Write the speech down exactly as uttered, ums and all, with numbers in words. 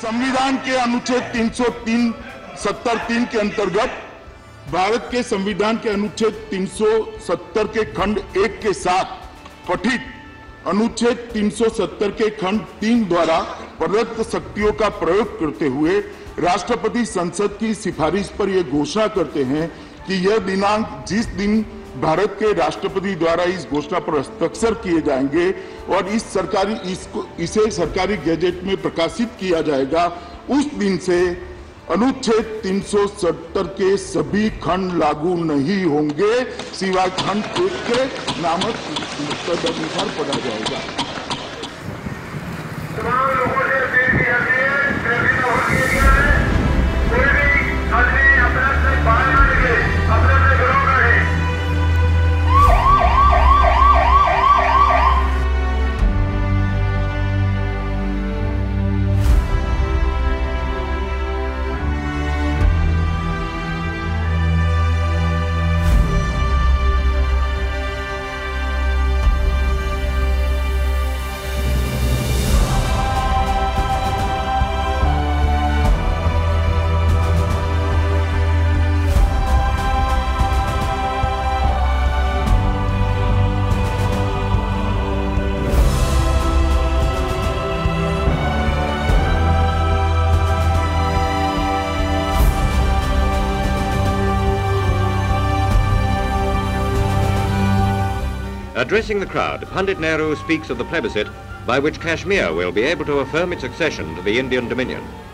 संविधान के अनुच्छेद तीन सौ तीन सत्तर तीन के अंतर्गत भारत के संविधान के अनुच्छेद तीन सौ सत्तर के खंड एक के साथ पठित अनुच्छेद तीन सौ सत्तर के खंड तीन द्वारा प्रदत्त शक्तियों का प्रयोग करते हुए राष्ट्रपति संसद की सिफारिश पर यह घोषणा करते हैं कि यह दिनांक जिस दिन भारत के राष्ट्रपति द्वारा इस घोषणा पर हस्ताक्षर किए जाएंगे और इस सरकारी इसको इसे सरकारी गैजेट में प्रकाशित किया जाएगा, उस दिन से अनुच्छेद तीन सौ सत्तर के सभी खंड लागू नहीं होंगे, सिवाय खंड एक के नामक तदनुसार पढ़ा जाएगा। तमाम लोगों से अपील की जाती है, ट्रैफिक बहुत किया गया है, कोई भी आदमी अपने से बाहर ना निकले, अपने से घरों में रहे। Addressing the crowd, Pandit Nehru speaks of the plebiscite by which Kashmir will be able to affirm its accession to the Indian Dominion.